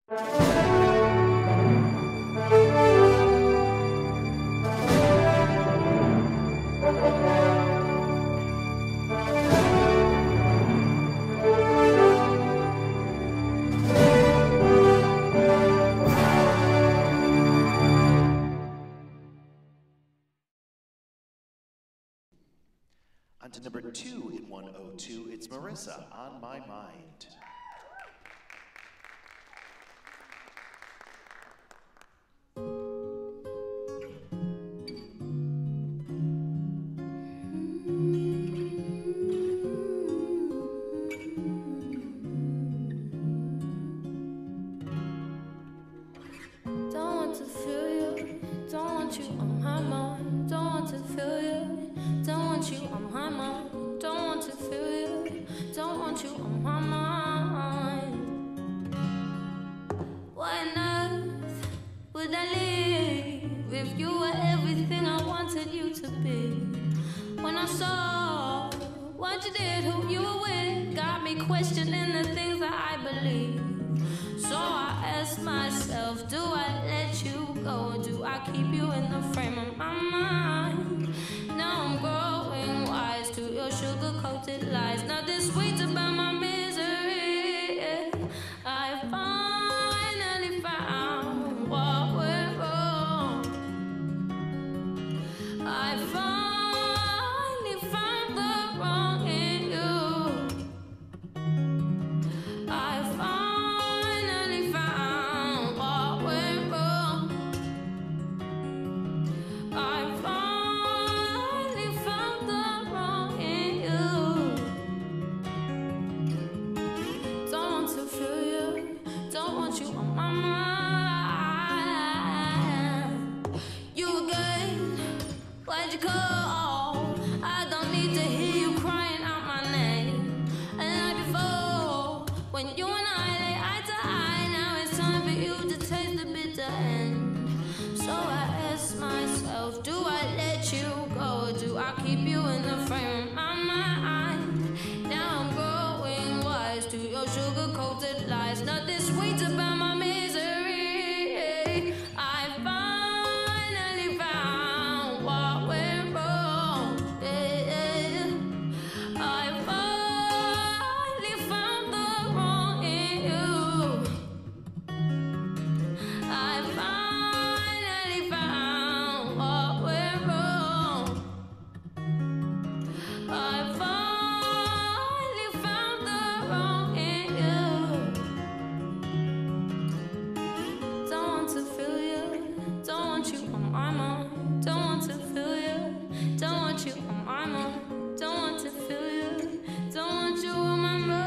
On to number 2 in 102, it's Marisa, On My Mind. Don't want to feel you, don't want you on my mind. Don't want to feel you, don't want you on my mind. Don't want to feel you, don't want you on my mind. Why on earth would I leave if you were everything I wanted you to be? When I saw what you did, who you were with, got me questioning the things that I believe. So I asked myself, do I let you go, or do I keep you in the frame of my mind? Now I'm growing wise to your sugar-coated lies. Nothing sweet about my misery. I finally found what went wrong. I finally found the wrong in you. I finally found what went wrong. I finally found the wrong in you. Don't want to feel you, don't want you on my mind. You again, why'd you call? I don't need to hear you crying out my name. And like before, when you and I lay eye to eye, now it's time for you to taste the bitter end. So I ask myself, do I let you go, or do I keep you in the frame of my mind? Now I'm growing wise to your sugar-coated lies. Nothing sweet about my misery. I finally found what went wrong. I finally found the wrong in you. I finally found what went wrong. I finally found the wrong in you. Don't want to feel you, don't want you on my mind. Don't want to feel you, don't want you on my mind. Don't want to feel you, don't want you on my mind.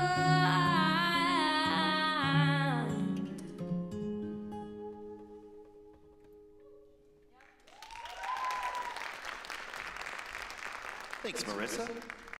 Thanks, Marisa.